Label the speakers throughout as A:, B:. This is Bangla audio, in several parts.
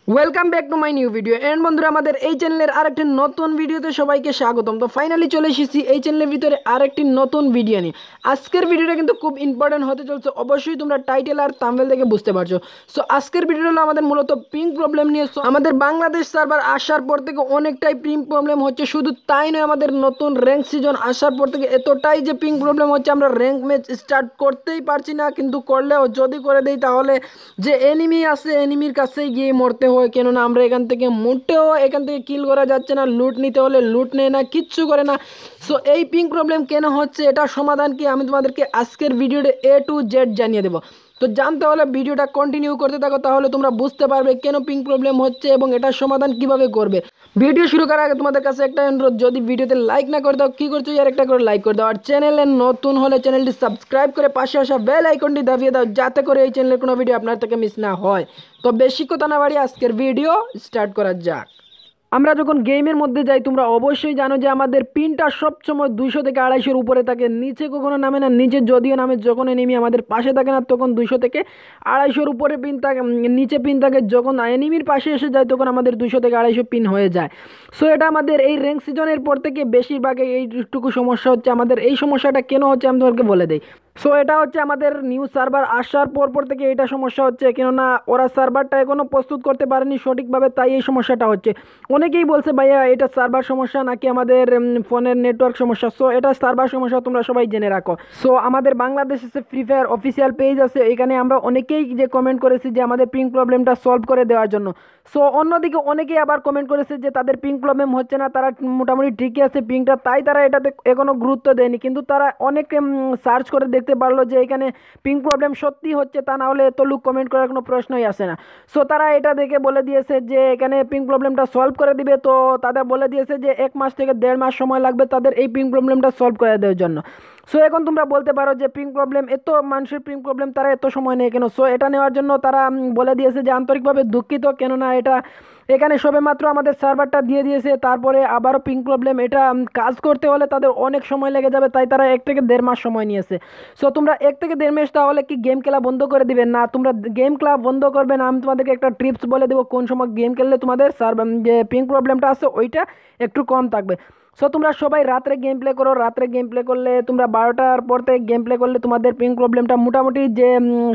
A: Welcome back to my new video and বন্ধুরা আমাদের এই চ্যানেলের আরেকটি নতুন ভিডিওতে সবাইকে স্বাগতম। তো ফাইনালি চলে এসেছি এই চ্যানেলের ভিতরে আরেকটি নতুন ভিডিও নিয়ে। আজকের ভিডিওটা কিন্তু খুব ইম্পর্টেন্ট হতে চলছে, অবশ্যই তোমরা টাইটেল আর থাম্বনেল দেখে বুঝতে পারছো। সো আজকের ভিডিওটা হলো আমাদের মূলত পিং প্রবলেম নিয়ে। আমাদের বাংলাদেশ সার্ভার আসার পর থেকে অনেকটাই পিং প্রবলেম হচ্ছে, শুধু তাই নয় আমাদের নতুন র্যাঙ্ক সিজন আসার পর থেকে এতটাই যে পিং প্রবলেম হচ্ছে আমরা র্যাঙ্ক ম্যাচ স্টার্ট করতেই পারছি না, কিন্তু করলেও যদি করে দেই তাহলে যে এনিমি আছে এনিমির কাছেই গিয়ে মরতে হয়, কেননা আমরা এখান থেকে মোটেও এখান থেকে কিল করা যাচ্ছে না, লুট নিতে হলে লুট নেয় না, কিচ্ছু করে না। সো এই পিং প্রবলেম কেন হচ্ছে, এটা সমাধান কি আমি তোমাদেরকে আজকের ভিডিওতে A to Z জানিয়ে দেবো। তো জানতে হলে ভিডিওটা কন্টিনিউ করতে থাকো, তাহলে তোমরা বুঝতে পারবে কেন পিং প্রবলেম হচ্ছে এবং এটার সমাধান কিভাবে করবে। ভিডিও শুরু করার আগে তোমাদের কাছে একটা অনুরোধ, যদি ভিডিওতে লাইক না করে দাও কী করছো, আর একটা করে লাইক করে দাও, আর চ্যানেলে নতুন হলে চ্যানেলটি সাবস্ক্রাইব করে পাশে আসা বেল আইকনটি দাবিয়ে দাও, যাতে করে এই চ্যানেলের কোনো ভিডিও আপনার থেকে মিস না হয়। তো বেশি কথা না বাড়িয়ে আজকের ভিডিও স্টার্ট করা যাক। আমরা যখন গেমের মধ্যে যাই তোমরা অবশ্যই জানো যে আমাদের পিনটা সবসময় 200 থেকে 250-এর উপরে থাকে, নিচে কখনো নামে না। নিচে যদিও নামে যখন এনিমি আমাদের পাশে থাকে না তখন 200 থেকে 250-এর উপরে পিন থাকে, নিচে পিন থাকে। যখন এনিমির পাশে এসে যায় তখন আমাদের 200 থেকে 250 পিন হয়ে যায়। সো এটা আমাদের এই র্যাঙ্ক সিজনের পর থেকে বেশিরভাগ এইটুকু সমস্যা হচ্ছে। আমাদের এই সমস্যাটা কেন হচ্ছে আমি তোমাকে বলে দিই। সো এটা হচ্ছে আমাদের নিউ সার্ভার আসার পর থেকে এটা সমস্যা হচ্ছে, কেননা ওরা সার্ভারটা এখনও প্রস্তুত করতে পারেনি সঠিকভাবে, তাই এই সমস্যাটা হচ্ছে। অনেকেই বলছে ভাইয়া এটা সার্ভার সমস্যা নাকি আমাদের ফোনের নেটওয়ার্ক সমস্যা। সো এটা সার্ভার সমস্যা, তোমরা সবাই জেনে রাখো। সো আমাদের বাংলাদেশে ফ্রি ফায়ার অফিসিয়াল পেজ আছে, এখানে আমরা অনেকেই যে কমেন্ট করেছি যে আমাদের পিং প্রবলেমটা সলভ করে দেওয়ার জন্য। সো অন্যদিকে অনেকেই আবার কমেন্ট করেছে যে তাদের পিং প্রবলেম হচ্ছে না, তারা মোটামুটি ঠিকই আছে পিংটা, তাই তারা এটাতে এখনও গুরুত্ব দেয়নি। কিন্তু তারা অনেক সার্চ করে দেখতে পারলো যে এখানে পিং প্রবলেম সত্যি হচ্ছে, তা না হলে এত লোক কমেন্ট করার কোনো প্রশ্নই আসে না। সো তারা এটা দেখে বলে দিয়েছে যে এখানে পিং প্রবলেমটা সলভ করে দিবে। তো তাদের বলে দিয়েছে যে 1 মাস থেকে 1.5 মাস সময় লাগবে তাদের এই পিং প্রবলেমটা সলভ করে দেওয়ার জন্য। সো এখন তোমরা বলতে পারো যে পিং প্রবলেম, এত মানুষের পিং প্রবলেম, তারা এত সময় নেই কেন? সো এটা নেওয়ার জন্য তারা বলে দিয়েছে যে আন্তরিকভাবে দুঃখিত, কেননা এটা এখানে সবেমাত্র আমাদের সার্ভারটা দিয়ে দিয়েছে, তারপরে আবারও পিং প্রবলেম, এটা কাজ করতে হলে তাদের অনেক সময় লেগে যাবে, তাই তারা 1 থেকে 1.5 মাস সময় নিয়েছে। সো তোমরা 1 থেকে 1.5 মাস তাহলে কি গেম খেলা বন্ধ করে দিবে? না, তোমরা গেম খেলা বন্ধ করবে না। আমি তোমাদেরকে একটা ট্রিপস বলে দেবো কোন সময় গেম খেললে তোমাদের সার্ভার যে পিং প্রবলেমটা আছে ওইটা একটু কম থাকবে। সো তোমরা সবাই রাত্রে গেম প্লে করো, রাত্রে গেম প্লে করলে তোমরা 12টার পর থেকে গেম প্লে করলে তোমাদের পিং প্রবলেমটা মোটামুটি যে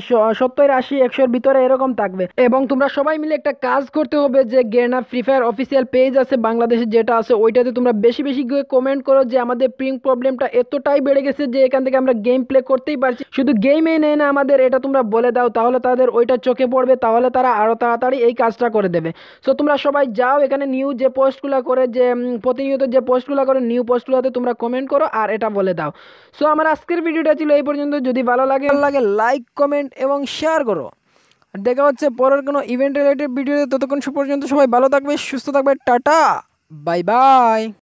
A: 70, 80, 100-এর ভিতরে এরকম থাকবে। এবং তোমরা সবাই মিলে একটা কাজ করতে হবে যে গেনা ফ্রি ফায়ার অফিসিয়াল পেজ আছে বাংলাদেশে যেটা আছে, ওইটাতে তোমরা বেশি বেশি গিয়ে কমেন্ট করো যে আমাদের পিং প্রবলেমটা এতটাই বেড়ে গেছে যে এখান থেকে আমরা গেম প্লে করতেই পারছি, শুধু গেমই নেই না আমাদের, এটা তোমরা বলে দাও, তাহলে তাদের ওইটা চোখে পড়বে, তাহলে তারা আরও তাড়াতাড়ি এই কাজটা করে দেবে। সো তোমরা সবাই যাও এখানে নিউ যে পোস্টগুলো করে, যে প্রতিনিয়ত যে পোস্টগুলো করে, নিউ পোস্টগুলোতে তোমরা কমেন্ট করো আর এটা বলে দাও। সো আমার আজকের ভিডিওটা ছিল এই পর্যন্ত। যদি ভালো লাগে লাইক কমেন্ট এবং শেয়ার করো। আর দেখা হচ্ছে পরের কোনো ইভেন্ট রিলেটেড ভিডিওতে। ততক্ষণ পর্যন্ত সবাই ভালো থাকবে, সুস্থ থাকবে, টাটা, বাই বাই।